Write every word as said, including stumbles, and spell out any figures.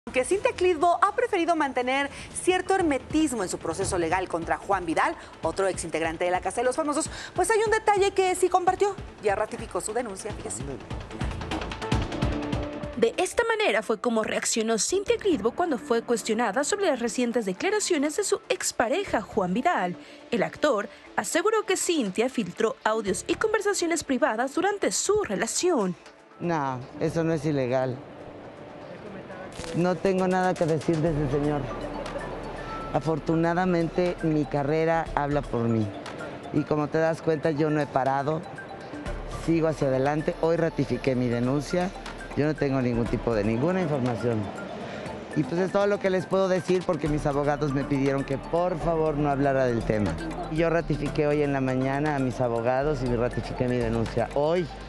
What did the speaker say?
Que Cintia Clitbo ha preferido mantener cierto hermetismo en su proceso legal contra Juan Vidal, otro exintegrante de la Casa de los Famosos, pues hay un detalle que sí compartió, ya ratificó su denuncia, fíjese. De esta manera fue como reaccionó Cintia Clitbo cuando fue cuestionada sobre las recientes declaraciones de su expareja Juan Vidal. El actor aseguró que Cintia filtró audios y conversaciones privadas durante su relación. No, eso no es ilegal. No tengo nada que decir de ese señor. Afortunadamente, mi carrera habla por mí. Y como te das cuenta, yo no he parado. Sigo hacia adelante. Hoy ratifiqué mi denuncia. Yo no tengo ningún tipo de ninguna información. Y pues es todo lo que les puedo decir porque mis abogados me pidieron que por favor no hablara del tema. Y yo ratifiqué hoy en la mañana a mis abogados y ratifiqué mi denuncia hoy.